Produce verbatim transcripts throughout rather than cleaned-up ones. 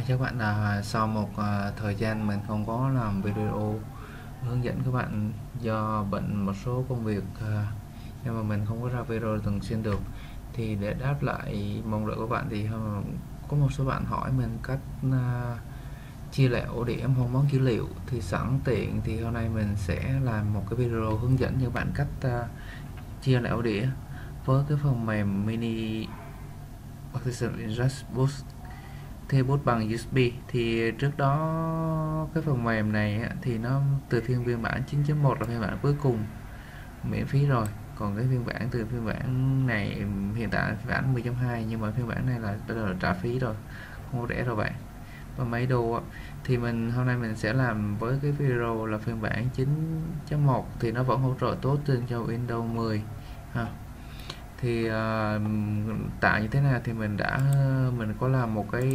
Chắc bạn là sau một à, thời gian mình không có làm video hướng dẫn các bạn do bận một số công việc, à, nhưng mà mình không có ra video thường xuyên được. Thì để đáp lại mong đợi của bạn thì à, có một số bạn hỏi mình cách à, chia lại ổ đĩa mong món dữ liệu, thì sẵn tiện thì hôm nay mình sẽ làm một cái video hướng dẫn cho bạn cách à, chia lại ổ đĩa với cái phần mềm mini Partition Adjust Boost theo bút bằng u ét bê. Thì trước đó cái phần mềm này thì nó từ phiên phiên bản chín chấm một là phiên bản cuối cùng miễn phí rồi, còn cái phiên bản từ phiên bản này hiện tại là phiên bản mười chấm hai, nhưng mà phiên bản này là bắt đầu là trả phí rồi, không có rẻ đâu bạn. Và mấy đô thì mình hôm nay mình sẽ làm với cái video là phiên bản chín chấm một thì nó vẫn hỗ trợ tốt trên cho Windows mười ha. Thì uh, tạo như thế nào thì mình đã mình có làm một cái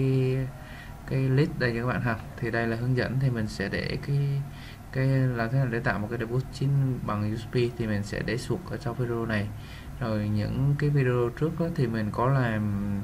cái list đây cho các bạn ha. Thì đây là hướng dẫn, thì mình sẽ để cái cái làm thế nào để tạo một cái debug chín bằng u ét bê thì mình sẽ để suộc ở trong video này. Rồi những cái video trước đó thì mình có làm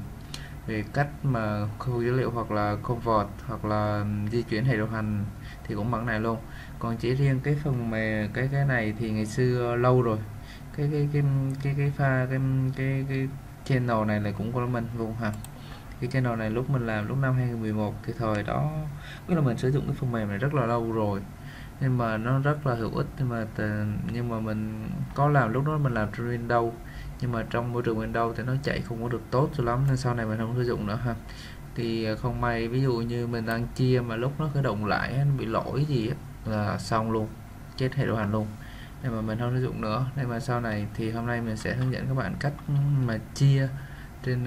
về cách mà khu dữ liệu hoặc là convert hoặc là di chuyển hệ điều hành thì cũng bằng này luôn. Còn chỉ riêng cái phần mềm cái cái này thì ngày xưa lâu rồi, cái cái cái cái cái pha cái cái cái channel này là cũng của mình luôn ha. Cái channel này lúc mình làm lúc năm hai không một một thì thời đó tức là mình sử dụng cái phần mềm này rất là lâu rồi, nhưng mà nó rất là hữu ích. Nhưng mà nhưng mà mình có làm lúc đó mình làm trên Windows, nhưng mà trong môi trường Windows thì nó chạy không có được tốt cho lắm, nên sau này mình không sử dụng nữa ha. Thì không may ví dụ như mình đang chia mà lúc nó khởi động lại nó bị lỗi gì á là xong luôn, chết hệ điều hành luôn, nên mà mình không sử dụng nữa. Nên mà sau này thì hôm nay mình sẽ hướng dẫn các bạn cách mà chia trên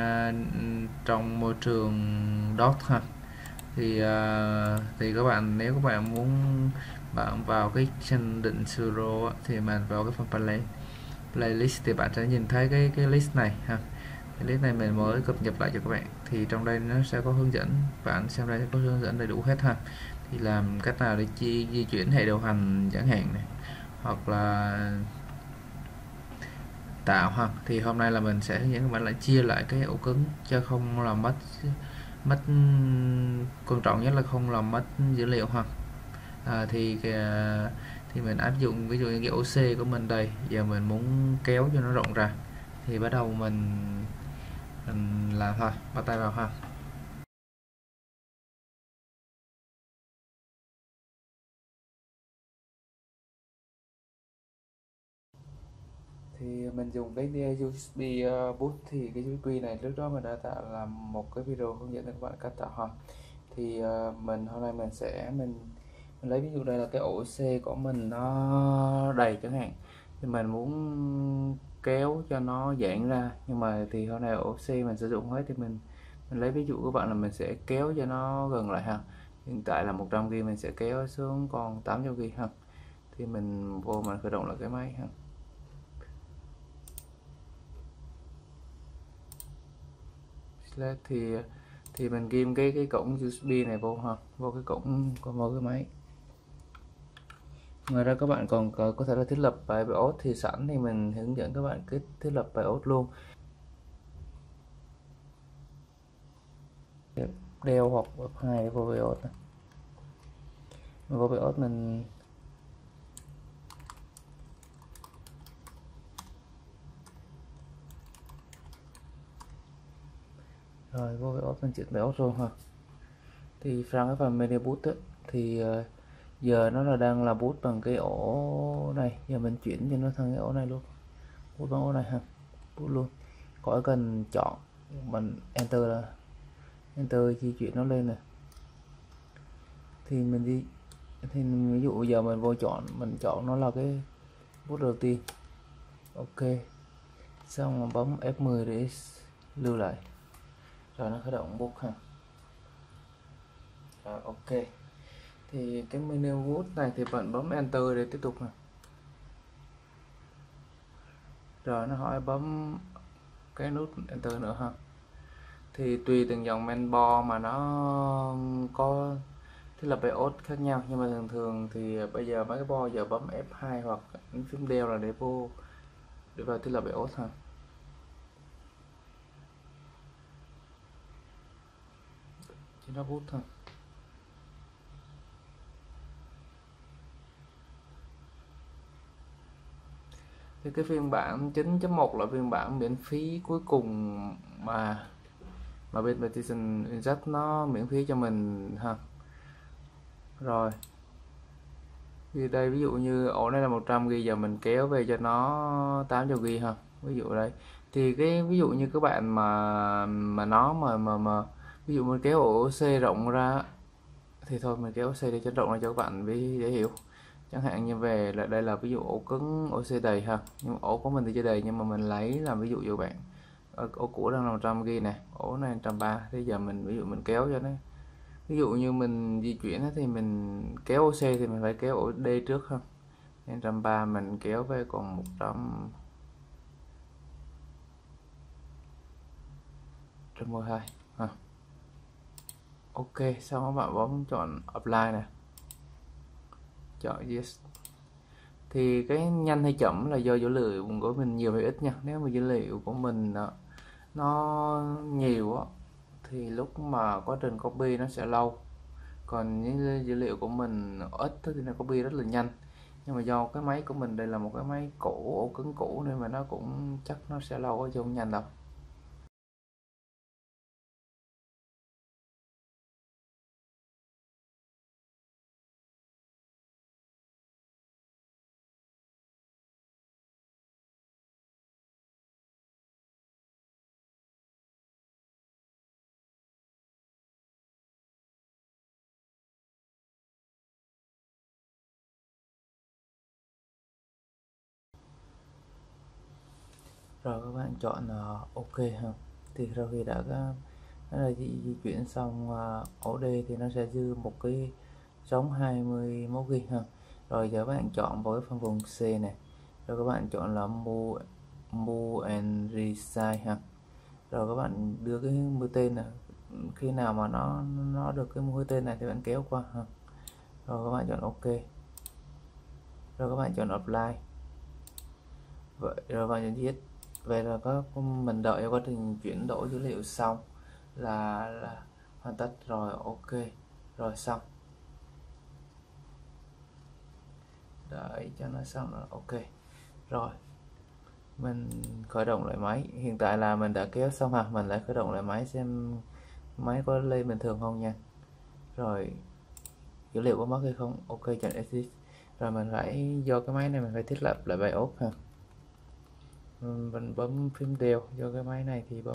uh, trong môi trường dot ha. Thì uh, thì các bạn nếu các bạn muốn bạn vào cái chân định Suro thì mình vào cái phần play, playlist thì bạn sẽ nhìn thấy cái cái list này ha. Cái list này mình mới cập nhật lại cho các bạn, thì trong đây nó sẽ có hướng dẫn, bạn xem đây có hướng dẫn đầy đủ hết ha. Thì làm cách nào để chi di chuyển hệ điều hành chẳng hạn này, hoặc là tạo ha. Thì hôm nay là mình sẽ hướng dẫn các bạn lại chia lại cái ổ cứng cho không làm mất mất quan trọng nhất là không làm mất dữ liệu ha. À, thì thì mình áp dụng ví dụ như cái ổ C của mình đây, giờ mình muốn kéo cho nó rộng ra thì bắt đầu mình, mình làm thôi, bắt tay vào ha. Thì mình dùng cái u ét bê uh, boot, thì cái u ét bê này trước đó mình đã tạo làm một cái video hướng dẫn cho các bạn cách tạo ha. Thì uh, mình hôm nay mình sẽ mình, mình lấy ví dụ đây là cái ổ C của mình nó đầy chẳng hạn, thì mình muốn kéo cho nó giãn ra, nhưng mà thì hôm nay ổ C mình sử dụng hết thì mình mình lấy ví dụ của bạn là mình sẽ kéo cho nó gần lại ha. Hiện tại là một trăm gi-ga-bai mình sẽ kéo xuống còn tám trăm gi-ga-bai ha. Thì mình vô mình khởi động lại cái máy ha. thì thì mình ghim cái cái cổng u ét bê này vô ha, vô cái cổng của mỗi cái máy. Ngoài ra các bạn còn có, có thể là thiết lập bài BIOS, thì sẵn thì mình hướng dẫn các bạn cái thiết lập BIOS luôn. Đeo hoặc ép hai để vô BIOS này. Vô BIOS mình rồi vô BIOS mình chuyển BIOS rồi ha. Thì sang cái phần menu boot ấy, thì uh, giờ nó là đang là boot bằng cái ổ này, giờ mình chuyển cho nó sang cái ổ này luôn, boot bằng ổ này ha, boot luôn. Khỏi cần chọn, mình enter là enter di chuyển nó lên này. Thì mình đi thì ví dụ giờ mình vô chọn, mình chọn nó là cái boot đầu tiên, ok, xong mình bấm F mười để lưu lại, rồi nó khởi động boot ha. Rồi ok, thì cái menu boot này thì bạn bấm enter để tiếp tục nè. Rồi nó hỏi bấm cái nút enter nữa ha. Thì tùy từng dòng mainboard mà nó có thiết lập BIOS khác nhau, nhưng mà thường thường thì bây giờ mấy cái board giờ bấm F hai hoặc phím đeo là để vô để vào thiết lập BIOS ha. thì nó bút thôi. Thì cái phiên bản chín chấm một là phiên bản miễn phí cuối cùng mà mà bên Partition Inject nó miễn phí cho mình ha. Rồi thì đây ví dụ như ổ này là một trăm gi ga bai, giờ mình kéo về cho nó tám trăm gi ga bai ha, ví dụ đây. Thì cái ví dụ như các bạn mà mà nó mà mà mà ví dụ mình kéo ổ C rộng ra thì thôi mình kéo C để cho rộng ra cho các bạn để hiểu. Chẳng hạn như về là đây là ví dụ ổ cứng ổ C đầy ha, nhưng ổ của mình thì chưa đầy, nhưng mà mình lấy làm ví dụ cho bạn. Ổ cũ đang là một trăm gi ga bai này, ổ này một trăm ba mươi. Thế giờ mình ví dụ mình kéo cho nó, ví dụ như mình di chuyển thì mình kéo ổ C thì mình phải kéo ổ D trước ha, nên một trăm ba mươi mình kéo về còn một trăm mười hai ha. Ok, xong các bạn bấm chọn apply này, chọn yes. Thì cái nhanh hay chậm là do dữ liệu của mình nhiều hay ít nha. Nếu mà dữ liệu của mình nó nhiều á thì lúc mà quá trình copy nó sẽ lâu, còn những dữ liệu của mình ít thì nó copy rất là nhanh. Nhưng mà do cái máy của mình đây là một cái máy cũ, ổ cứng cũ, nên mà nó cũng chắc nó sẽ lâu chứ không nhanh đâu. Rồi các bạn chọn uh, ok ha. Thì sau khi đã có nó là di, di chuyển xong uh, ổ D thì nó sẽ dư một cái trống hai mươi mốt gi ga bai ha. Rồi giờ các bạn chọn vào cái phần vùng C này, rồi các bạn chọn là move move and resize ha. Rồi các bạn đưa cái mũi tên này, khi nào mà nó nó được cái mũi tên này thì bạn kéo qua ha. Rồi các bạn chọn ok, rồi các bạn chọn apply, vậy rồi các bạn chọn viết. Vậy là có mình đợi quá trình chuyển đổi dữ liệu xong là, là hoàn tất rồi. Ok rồi, xong, đợi cho nó xong rồi. Ok rồi, mình khởi động lại máy. Hiện tại là mình đã kéo xong ha, mình lại khởi động lại máy xem máy có lên bình thường không nha. Rồi dữ liệu có mất hay không. Ok, chọn exit. Rồi mình phải, do cái máy này mình phải thiết lập lại BIOS ha, mình bấm phím đều. Do cái máy này thì bấm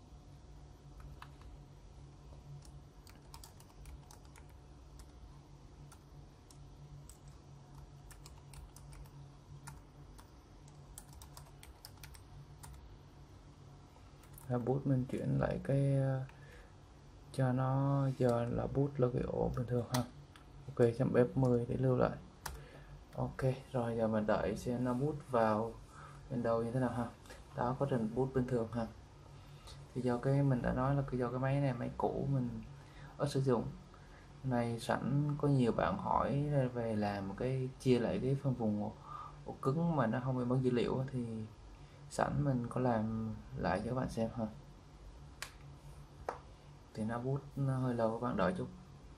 boot, mình chuyển lại cái cho nó giờ là boot là cái ổ bình thường ha. Ok, chấm ép mười để lưu lại. Ok rồi, giờ mình đợi xem nó boot vào Windows như thế nào ha. Đó, quá trình boot bình thường ha. Thì do cái mình đã nói là do cái máy này máy cũ mình ít sử dụng này, sẵn có nhiều bạn hỏi về làm cái chia lại cái phân vùng ổ cứng mà nó không bị mất dữ liệu, thì sẵn mình có làm lại cho các bạn xem ha. Thì nó boot nó hơi lâu, các bạn đợi chút.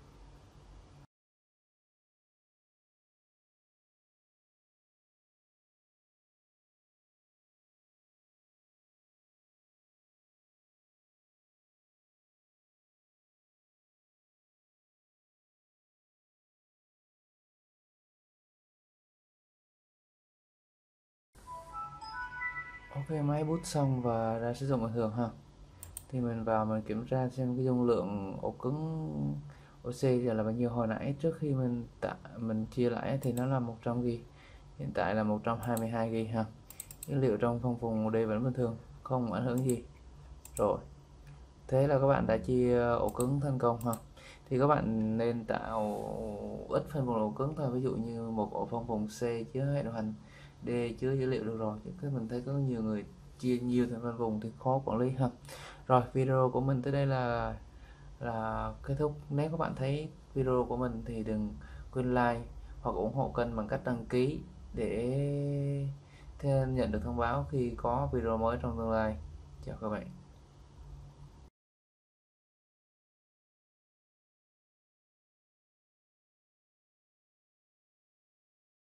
Ok, máy boot xong và đã sử dụng bình thường ha. Thì mình vào mình kiểm tra xem cái dung lượng ổ cứng ổ C giờ là bao nhiêu. Hồi nãy trước khi mình tạ, mình chia lại thì nó là một trăm gi ga bai, hiện tại là một trăm hai mươi hai gi ga bai ha. Dữ liệu trong phân vùng đây vẫn bình thường, không ảnh hưởng gì. Rồi, thế là các bạn đã chia ổ cứng thành công ha. Thì các bạn nên tạo ít phân vùng ổ cứng thôi, ví dụ như một ổ phân vùng C chứa hệ điều hành, D chứa dữ liệu được rồi. Chứ mình thấy có nhiều người chia nhiều thành phân vùng thì khó quản lý ha. Rồi, video của mình tới đây là là kết thúc. Nếu các bạn thấy video của mình thì đừng quên like hoặc ủng hộ kênh bằng cách đăng ký để nhận được thông báo khi có video mới trong tương lai. Chào các bạn.